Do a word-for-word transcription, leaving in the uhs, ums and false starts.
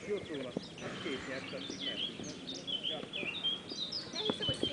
Jó szólak. Hát két nyert, teszik, mert. Ja. Elhiszem, hogy